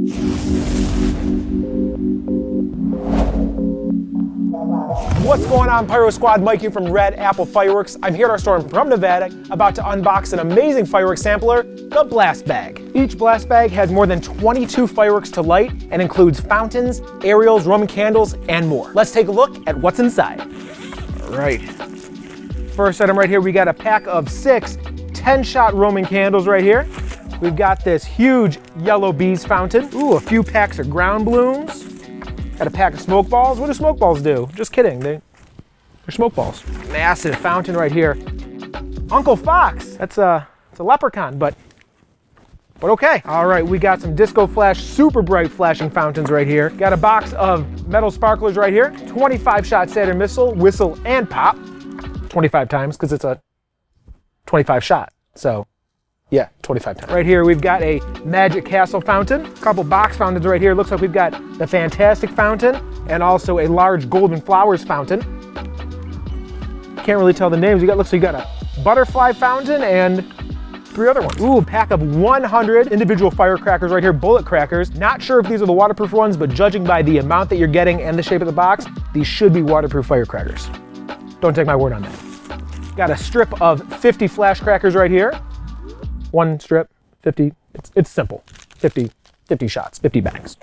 What's going on, Pyro Squad? Mike here from Red Apple Fireworks. I'm here at our store in Pahrump, Nevada, about to unbox an amazing fireworks sampler, the Blast Bag. Each Blast Bag has more than 22 fireworks to light and includes fountains, aerials, Roman candles, and more. Let's take a look at what's inside. All right. First item right here, we got a pack of 6 10-shot Roman candles right here. We've got this huge yellow bees fountain. Ooh, a few packs of ground blooms. Got a pack of smoke balls. What do smoke balls do? Just kidding, they're smoke balls. Massive fountain right here. Uncle Fox, it's a leprechaun, but okay. All right, we got some disco flash, super bright flashing fountains right here. Got a box of metal sparklers right here. 25-shot Saturn missile, whistle, and pop. 25 times, because it's a 25 shot, so yeah, 25 times. Right here, we've got a Magic Castle fountain. A couple box fountains right here. Looks like we've got the Fantastic fountain and also a large Golden Flowers fountain. Can't really tell the names. Looks like you got a Butterfly fountain and 3 other ones. Ooh, a pack of 100 individual firecrackers right here, bullet crackers. Not sure if these are the waterproof ones, but judging by the amount that you're getting and the shape of the box, these should be waterproof firecrackers. Don't take my word on that. Got a strip of 50 flash crackers right here. One strip, 50, it's simple. 50 shots, 50 bangs.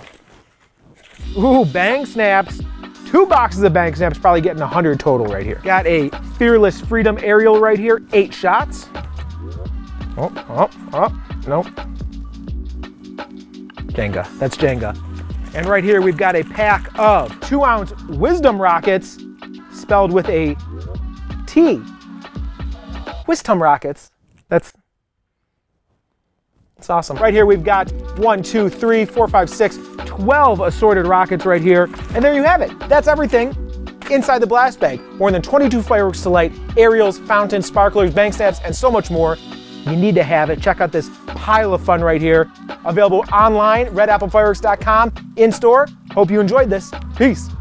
Ooh, bang snaps. 2 boxes of bang snaps, probably getting 100 total right here. Got a Fearless Freedom aerial right here, 8 shots. Oh, nope. Jenga, that's Jenga. And right here we've got a pack of 2-ounce Wisdom rockets, spelled with a T. Wisdom rockets, that's awesome. Right here we've got 1, 2, 3, 4, 5, 6, 12 assorted rockets right here. And there you have it. That's everything inside the Blast Bag. More than 22 fireworks to light, aerials, fountains, sparklers, bang snaps, and so much more. You need to have it. Check out this pile of fun right here. Available online, redapplefireworks.com, in store. Hope you enjoyed this. Peace.